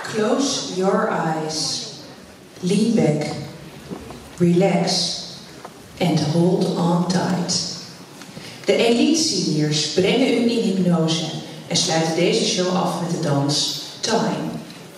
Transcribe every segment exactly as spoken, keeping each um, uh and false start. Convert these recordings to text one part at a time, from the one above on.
Close your eyes, lean back, relax and hold on tight. De Elite Seniors brengen u in hypnose en sluiten deze show af met de dans Time.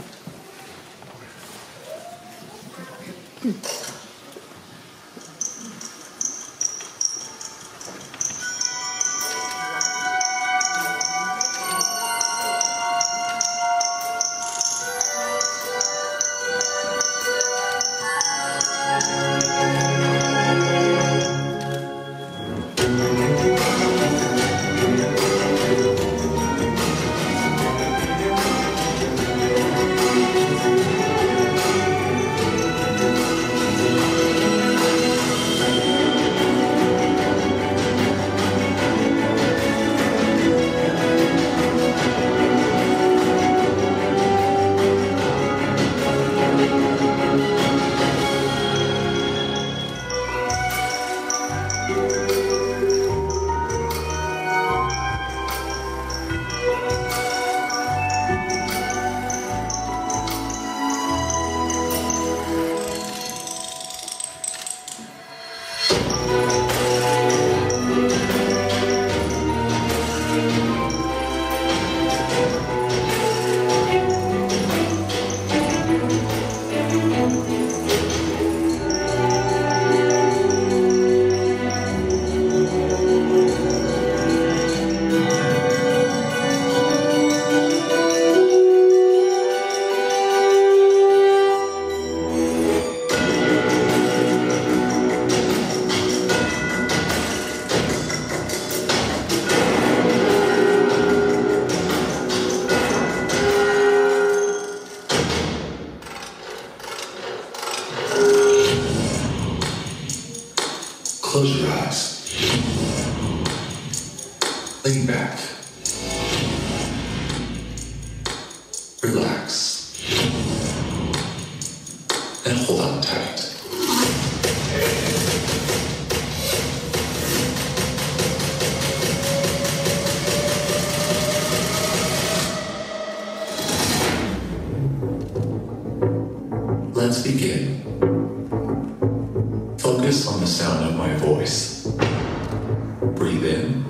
Close your eyes. Lean back. Relax. And hold on tight. Let's begin. Focus on the sound of my voice. Breathe in.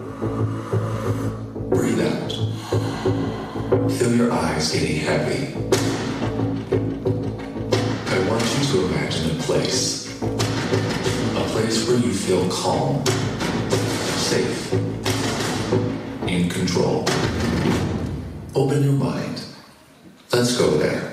Breathe out. Feel your eyes getting heavy. I want you to imagine a place. A place where you feel calm, safe, in control. Open your mind. Let's go there.